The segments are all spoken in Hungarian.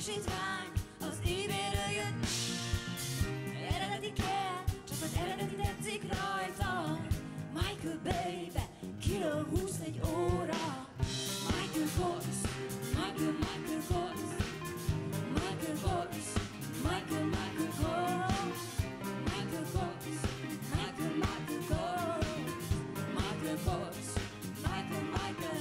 tanúsítvány az évéről jött. Eredeti kell, csak az eredeti tetszik rajta. Michael baby, kiló 20 egy óra. Michael Kors, Michael Kors, Michael Kors, Michael Kors, Michael Kors, Michael Kors, Michael Kors, Michael Kors,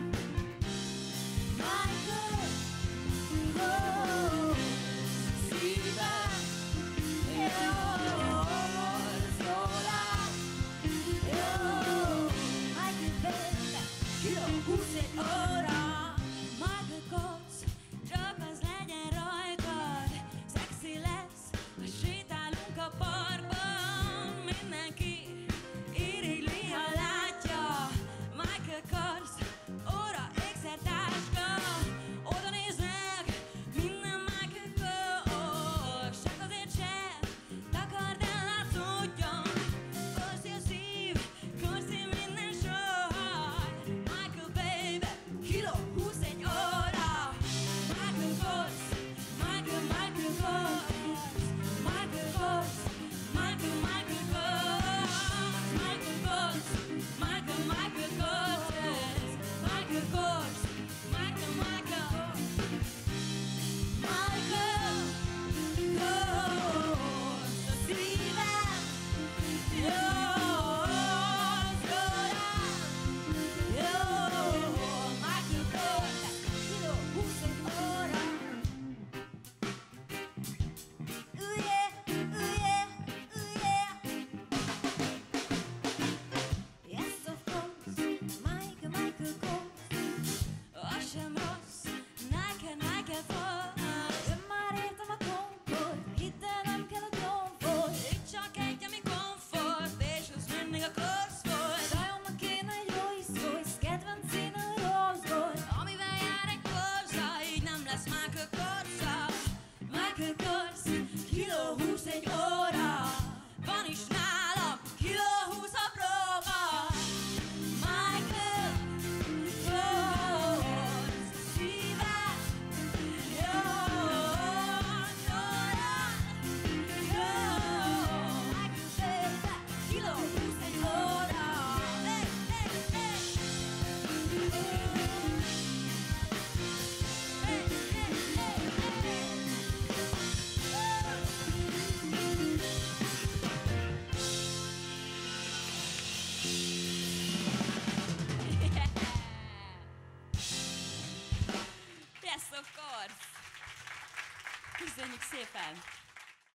szívem, jó, jól áll, jó, Michael baby, kiló 20 egy óra. Michael Kors, csak az legyen rajtad, szexi lesz, ha sétálunk a parkban. Mindenki irigyli, ha látja. Michael Kors, óra, ékszertáska, oda néznek, minden Michael Kors. Csak azért sem takard el, látszódjon. Korszi a szív, korszi minden sor. Michael baby, kiló 20 egy óra. Michael Kors, Michael Kors, Michael Kors, Michael Kors, Michael Kors, Michael Kors, Michael Kors, Michael Kors, a szívem, jó, jól áll, jó, Michael Kors, kiló 20 egy óra. Ooh yeah, ooh yeah, ooh yeah. Yes, of course, Michael Kors. Az sem rossz, neked fog. Én már értem a komfort, hidd el, nem kell a komfort. Itt csak egy, ami komfort, és az mindig a Kors volt. Sajomnak kéne egy Rolls-Royce, kedvenc színe a Rolls-Royce, amivel jár egy Korsa, így nem lesz Michael Korsa. Michael Kors, kiló 20 egy óra. Van is nálam, kiló 20 a próba. Michael Kors, szívem, jó, jól áll, jó, Michael baby, kiló 20 egy óra. Hey, hey, hey. Hey, hey, hey, hey.